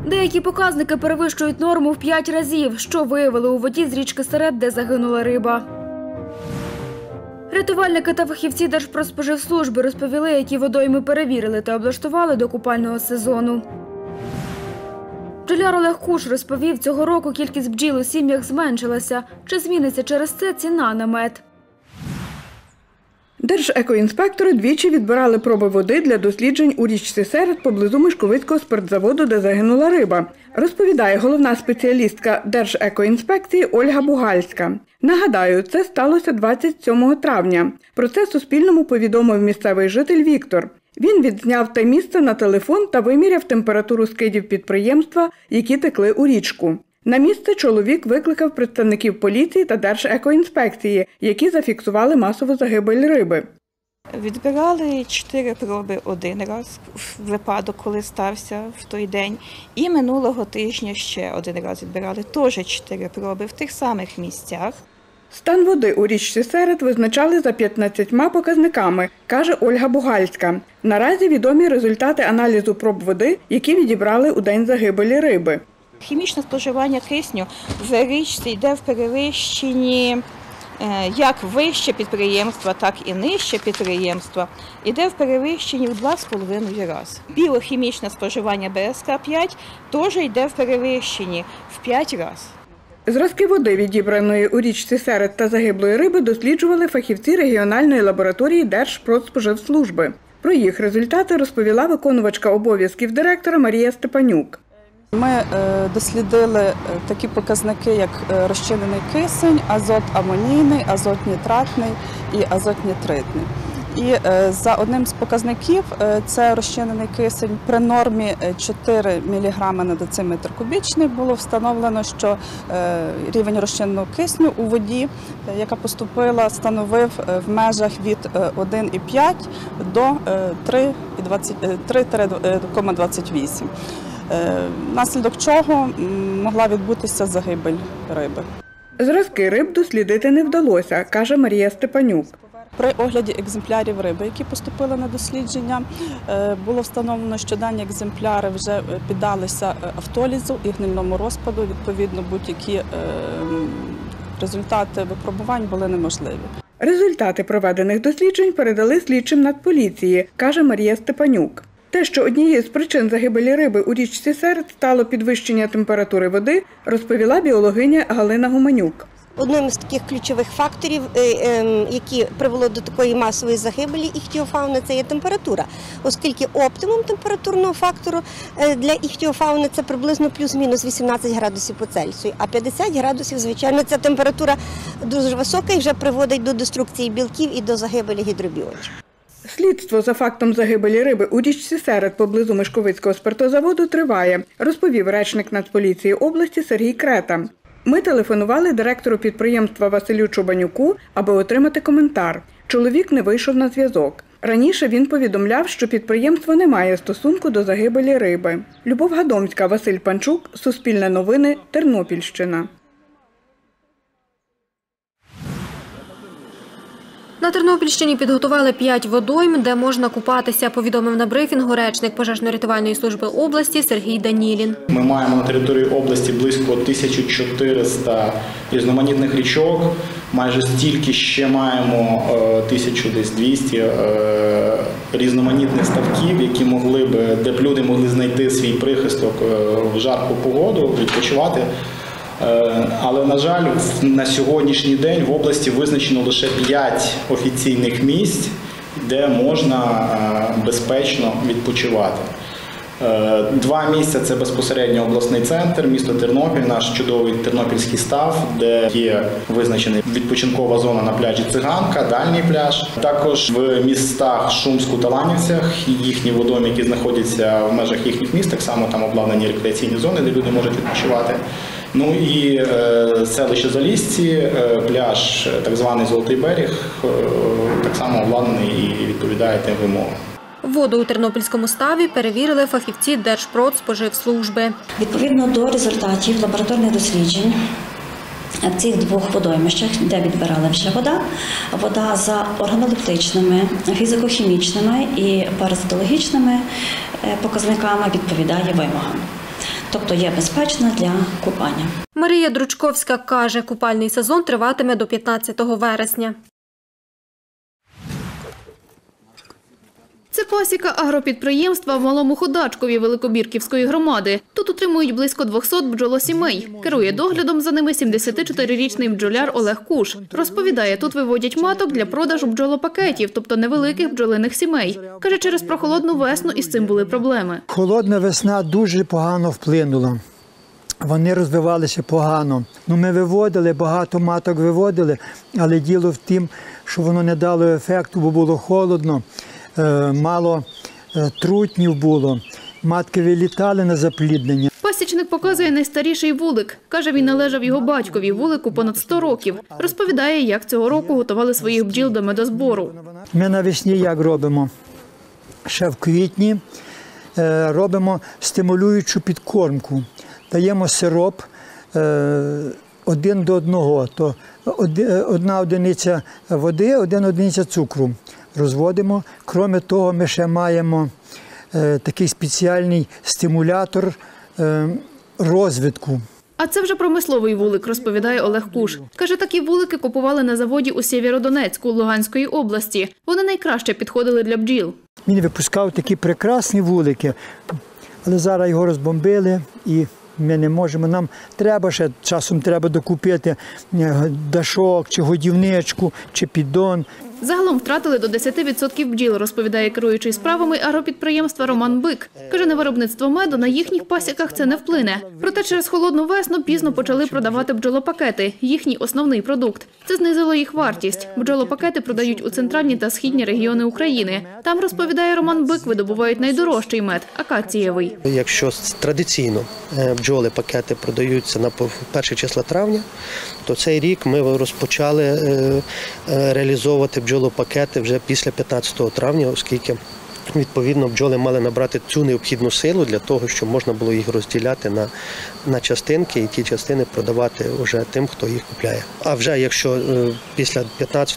Деякі показники перевищують норму в 5 разів, що виявили у воді з річки Серед, де загинула риба. Рятувальники та фахівці Держпродспоживслужби розповіли, які водойми перевірили та облаштували до купального сезону. Бджоляр Олег Куш розповів, цього року кількість бджіл у сім'ях зменшилася. Чи зміниться через це ціна на мед? Держекоінспектори двічі відбирали проби води для досліджень у річці Серед поблизу Мишковицького спиртзаводу, де загинула риба, розповідає головна спеціалістка Держекоінспекції Ольга Бугальська. Нагадаю, це сталося 27 травня. Про це Суспільному повідомив місцевий житель Віктор. Він відзняв те місце на телефон та виміряв температуру скидів підприємства, які текли у річку. На місце чоловік викликав представників поліції та Держекоінспекції, які зафіксували масову загибель риби. Відбирали 4 проби один раз, в випадок, коли стався в той день. І минулого тижня ще один раз відбирали, теж 4 проби в тих самих місцях. Стан води у річці Серед визначали за 15 показниками, каже Ольга Бугальська. Наразі відомі результати аналізу проб води, які відібрали у день загибелі риби. Хімічне споживання кисню в річці йде в перевищенні як вище підприємства, так і нижче підприємства. Йде в перевищенні в 2,5 рази. Біохімічне споживання БСК-5 теж йде в перевищенні в 5 разів. Зразки води, відібраної у річці Серед та загиблої риби, досліджували фахівці регіональної лабораторії Держпродспоживслужби. Про їх результати розповіла виконувачка обов'язків директора Марія Степанюк. Ми дослідили такі показники, як розчинений кисень, азот амонійний, азот нітратний і азот нитритний. І за одним з показників, це розчинений кисень, при нормі 4 мг на дециметр кубічний було встановлено, що рівень розчиненого кисню у воді, яка поступила, становив в межах від 1,5 до 3,28. Внаслідок чого могла відбутися загибель риби. Зразки риб дослідити не вдалося, каже Марія Степанюк. При огляді екземплярів риби, які поступили на дослідження, було встановлено, що дані екземпляри вже піддалися автолізу і гнильному розпаду. Відповідно, будь-які результати випробувань були неможливі. Результати проведених досліджень передали слідчим Нацполіції, каже Марія Степанюк. Те, що однією з причин загибелі риби у річці Серед стало підвищення температури води, розповіла біологиня Галина Гуманюк. Одним з таких ключових факторів, які привело до такої масової загибелі іхтіофауни, це є температура. Оскільки оптимум температурного фактору для іхтіофауни – це приблизно плюс-мінус 18 градусів по Цельсію. А 50 градусів, звичайно, ця температура дуже висока і вже приводить до деструкції білків і до загибелі гідробіотів. Слідство за фактом загибелі риби у річці Серед поблизу Мишковицького спиртозаводу триває, розповів речник Нацполіції області Сергій Крета. Ми телефонували директору підприємства Василю Чубанюку, аби отримати коментар. Чоловік не вийшов на зв'язок. Раніше він повідомляв, що підприємство не має стосунку до загибелі риби. Любов Гадомська, Василь Панчук, Суспільне новини, Тернопільщина. На Тернопільщині підготували 5 водойм, де можна купатися, повідомив на брифінгу речник пожежно-рятувальної служби області Сергій Данілін. Ми маємо на території області близько 1400 різноманітних річок, майже стільки ще маємо 1200 різноманітних ставків, які де б люди могли знайти свій прихисток в жарку погоду, відпочивати. Але, на жаль, на сьогоднішній день в області визначено лише 5 офіційних місць, де можна безпечно відпочивати. 2 місця – це безпосередньо обласний центр, місто Тернопіль, наш чудовий тернопільський став, де є визначена відпочинкова зона на пляжі Циганка, дальній пляж. Також в містах Шумську та Ланівцях, їхні водойми, які знаходяться в межах їхніх міст, так само там обладнані рекреаційні зони, де люди можуть відпочивати. Ну і селище Залісці, пляж, так званий Золотий берег, так само обладнаний і відповідає тим вимогам. Воду у Тернопільському ставі перевірили фахівці Держпродспоживслужби. Відповідно до результатів лабораторних досліджень в цих 2 водоймищах, де відбирали вже вода за органолептичними, фізико-хімічними і паразитологічними показниками відповідає вимогам. тобто є безпечна для купання. Марія Дручковська каже, купальний сезон триватиме до 15 вересня. Це пасіка агропідприємства в Малому Ходачкові Великобірківської громади. Тут утримують близько 200 бджолосімей. Керує доглядом за ними 74-річний бджоляр Олег Куш. Розповідає, тут виводять маток для продажу бджолопакетів, тобто невеликих бджолиних сімей. Каже, через прохолодну весну із цим були проблеми. Холодна весна дуже погано вплинула. Вони розвивалися погано. Ми виводили, багато маток виводили, але діло в тім, що воно не дало ефекту, бо було холодно. Мало трутнів було, матки вилітали на запліднення. Пасічник показує найстаріший вулик. Каже, він належав його батькові, вулику понад 100 років. Розповідає, як цього року готували своїх бджіл до медозбору. Ми навесні як робимо? Ще в квітні робимо стимулюючу підкормку. Даємо сироп 1 до 1, то 1 одиниця води, 1 одиниця цукру. Розводимо. Крім того, ми ще маємо такий спеціальний стимулятор розвитку. А це вже промисловий вулик, розповідає Олег Куш. Каже, такі вулики купували на заводі у Сєвєродонецьку Луганської області. Вони найкраще підходили для бджіл. Він випускав такі прекрасні вулики, але зараз його розбомбили і ми не можемо. Нам треба ще, часом треба докупити дашок, чи годівничку, чи піддон. Загалом втратили до 10% бджіл, розповідає керуючий справами агропідприємства Роман Бик. Каже, на виробництво меду на їхніх пасіках це не вплине. Проте через холодну весну пізно почали продавати бджолопакети – їхній основний продукт. Це знизило їх вартість. Бджолопакети продають у центральні та східні регіони України. Там, розповідає Роман Бик, видобувають найдорожчий мед – акацієвий. Якщо традиційно бджоли-пакети продаються на перші числа травня, то цей рік ми розпочали реалізовувати бджолопакети вже після 15 травня, оскільки, відповідно, бджоли мали набрати цю необхідну силу для того, щоб можна було їх розділяти на частинки і ті частини продавати вже тим, хто їх купляє. А вже якщо після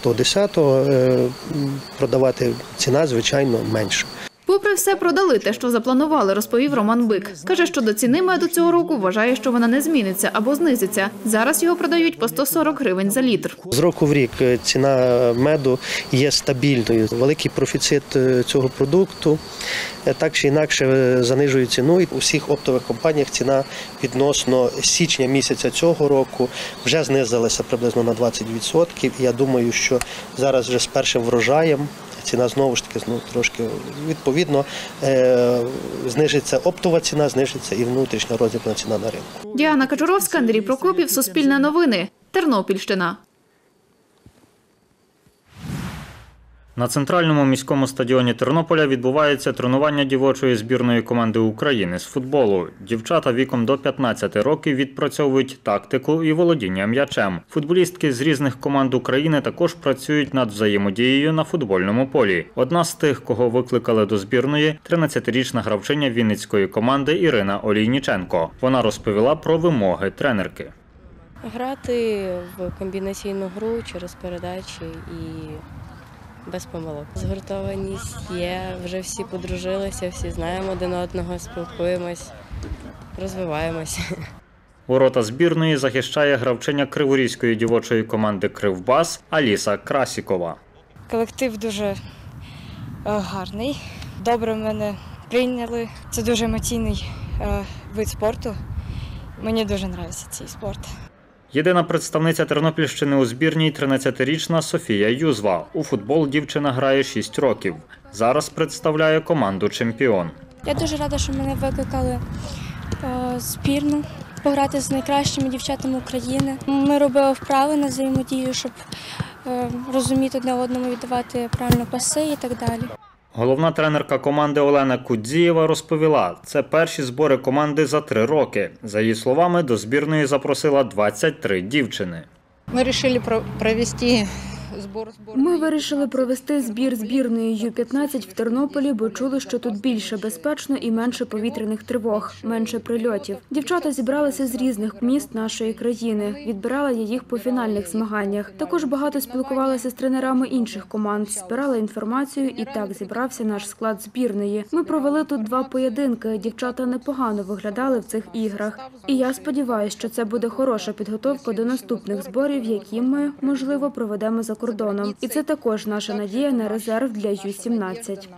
15-10 продавати, ціна, звичайно, менша. Попри все, продали те, що запланували, розповів Роман Бик. Каже, що до ціни меду цього року вважає, що вона не зміниться або знизиться. Зараз його продають по 140 гривень за літр. З року в рік ціна меду є стабільною. Великий профіцит цього продукту так чи інакше занижує ціну. І у всіх оптових компаніях ціна відносно січня місяця цього року вже знизилася приблизно на 20%. І я думаю, що зараз вже з першим врожаєм ціна знову ж таки трошки відповідно знижиться оптова ціна, знижиться і внутрішня роздрібна ціна на ринку. Діана Качуровська, Андрій Прокопів, Суспільне новини, Тернопільщина. На центральному міському стадіоні Тернополя відбувається тренування дівочої збірної команди України з футболу. Дівчата віком до 15 років відпрацьовують тактику і володіння м'ячем. Футболістки з різних команд України також працюють над взаємодією на футбольному полі. Одна з тих, кого викликали до збірної – 13-річна гравчиня вінницької команди Ірина Олійніченко. Вона розповіла про вимоги тренерки. Грати в комбінаційну гру через передачі і без помилок. Згуртованість є, вже всі подружилися, всі знаємо один одного, спілкуємось, розвиваємося. Ворота збірної захищає гравчиня криворізької дівочої команди «Кривбас» Аліса Красікова. Колектив дуже гарний, добре мене прийняли. Це дуже емоційний вид спорту. Мені дуже подобається цей спорт. Єдина представниця Тернопільщини у збірній – 13-річна Софія Юзва. У футбол дівчина грає 6 років. Зараз представляє команду «Чемпіон». Я дуже рада, що мене викликали збірну пограти з найкращими дівчатами України. Ми робили вправи на взаємодію, щоб розуміти одне одному, віддавати правильно паси і так далі. Головна тренерка команди Олена Кудзієва розповіла, це перші збори команди за 3 роки. За її словами, до збірної запросила 23 дівчини. Ми вирішили провести Ми вирішили провести збір збірної Ю-15 в Тернополі, бо чули, що тут більше безпечно і менше повітряних тривог, менше прильотів. Дівчата зібралися з різних міст нашої країни. Відбирала я їх по фінальних змаганнях. Також багато спілкувалася з тренерами інших команд, збирала інформацію, і так зібрався наш склад збірної. Ми провели тут 2 поєдинки. Дівчата непогано виглядали в цих іграх. І я сподіваюся, що це буде хороша підготовка до наступних зборів, які ми, можливо, проведемо за кордоном. І це також наша надія на резерв для Ю-17.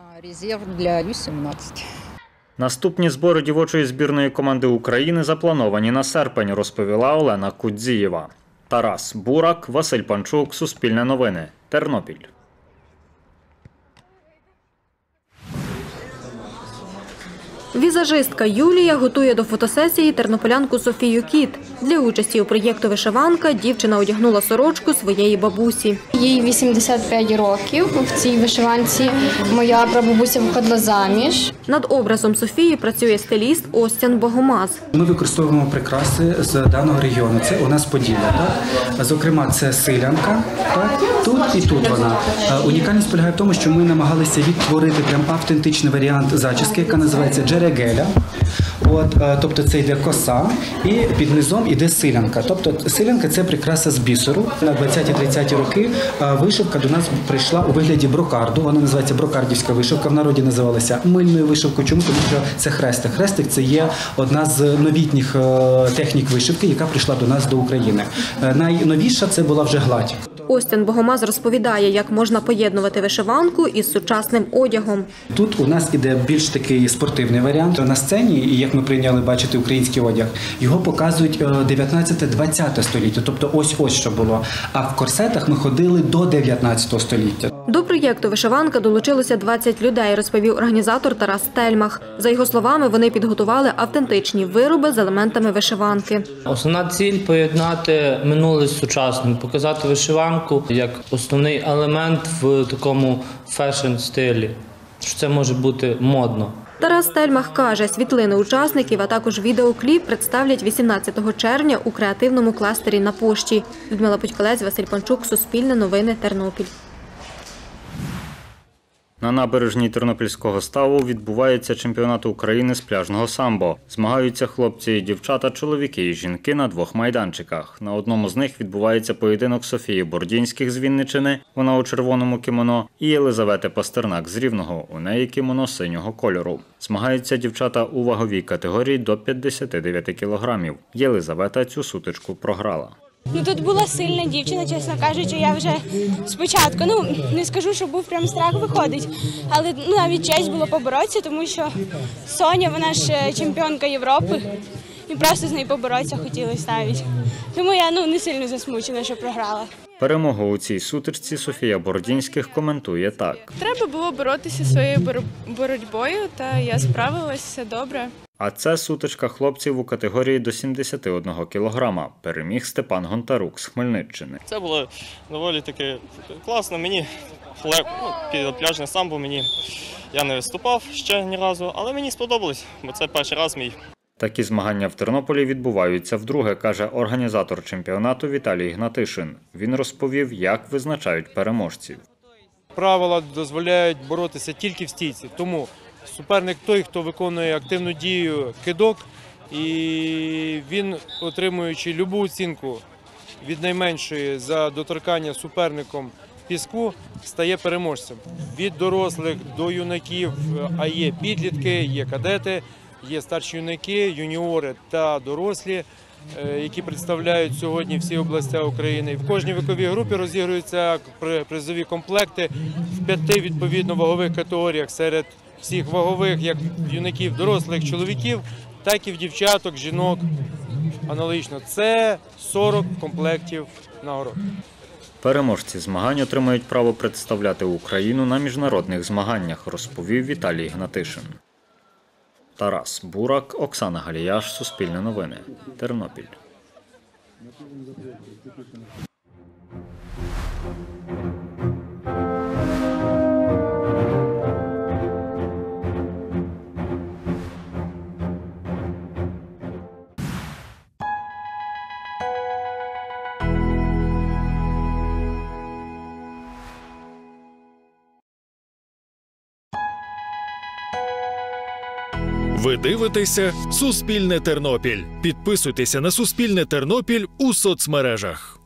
Наступні збори дівочої збірної команди України заплановані на серпень, розповіла Олена Кудзієва. Тарас Бурак, Василь Панчук, Суспільне новини, Тернопіль. Візажистка Юлія готує до фотосесії тернополянку Софію Кіт. Для участі у проєкту «Вишиванка» дівчина одягнула сорочку своєї бабусі. Їй 85 років. В цій вишиванці моя прабабуся виходила заміж. Над образом Софії працює стиліст Остян Богомаз. Ми використовуємо прикраси з даного регіону. Це у нас Поділля. Так? Зокрема, це силянка. Так? Тут і тут вона. Унікальність полягає в тому, що ми намагалися відтворити прям автентичний варіант зачіски, яка називається джерегеля. Тобто це йде коса і під низом йде силянка. Тобто силянка – це прикраса з бісеру. На 20-30 роки вишивка до нас прийшла у вигляді брокарду. Вона називається брокардівська вишивка. В народі називалася мильною вишивкою. Чому? Тому що це хрестик. Хрестик – це є одна з новітніх технік вишивки, яка прийшла до нас, до України. Найновіша – це була вже гладь. Остян Богомаз розповідає, як можна поєднувати вишиванку із сучасним одягом. Тут у нас іде більш такий спортивний варіант. На сцені, і як ми прийняли бачити український одяг, його показують 19-20 століття, тобто ось що було. А в корсетах ми ходили до 19 століття. До проєкту «Вишиванка» долучилося 20 людей, розповів організатор Тарас Стельмах. За його словами, вони підготували автентичні вироби з елементами вишиванки. Основна ціль – поєднати минуле з сучасним, показати вишиванку як основний елемент в такому фешн-стилі, що це може бути модно. Тарас Стельмах каже, світлини учасників, а також відеокліп представлять 18 червня у креативному кластері на Пошті. Людмила Путькалець, Василь Панчук, Суспільне новини, Тернопіль. На набережній Тернопільського ставу відбувається чемпіонат України з пляжного самбо. Змагаються хлопці і дівчата, чоловіки і жінки на 2 майданчиках. На одному з них відбувається поєдинок Софії Бордінських з Вінниччини, вона у червоному кімоно, і Єлизавети Пастернак з Рівного, у неї кімоно синього кольору. Змагаються дівчата у ваговій категорії до 59 кілограмів. Єлизавета цю сутичку програла. Тут була сильна дівчина, чесно кажучи, я вже спочатку, не скажу, що був прям страх виходить, але навіть честь було поборотися, тому що Соня, вона ж чемпіонка Європи, і просто з нею поборотися хотілося навіть. Тому я не сильно засмучена, що програла. Перемогу у цій сутичці Софія Бордінських коментує так. Треба було боротися своєю боротьбою, та я справилася, все добре. А це сутичка хлопців у категорії до 71 кілограма. Переміг Степан Гонтарук з Хмельниччини. Це було доволі таки класно. Мені пляжне самбо, я не виступав ще ні разу, але мені сподобалось, бо це перший раз мій. Такі змагання в Тернополі відбуваються вдруге, каже організатор чемпіонату Віталій Гнатишин. Він розповів, як визначають переможців. Правила дозволяють боротися тільки в стійці, тому суперник той, хто виконує активну дію кидок, і він, отримуючи любу оцінку від найменшої за доторкання суперником піску, стає переможцем. Від дорослих до юнаків, а є підлітки, є кадети, є старші юнаки, юніори та дорослі, які представляють сьогодні всі області України. В кожній віковій групі розігруються призові комплекти в 5 відповідно вагових категоріях серед всіх вагових, як юнаків, дорослих, чоловіків, так і в дівчаток, жінок. Аналогічно. Це 40 комплектів нагород. Переможці змагань отримають право представляти Україну на міжнародних змаганнях, розповів Віталій Гнатишин. Тарас Бурак, Оксана Галіяш, Суспільне новини, Тернопіль. Ви дивитеся «Суспільне Тернопіль». Підписуйтеся на «Суспільне Тернопіль» у соцмережах.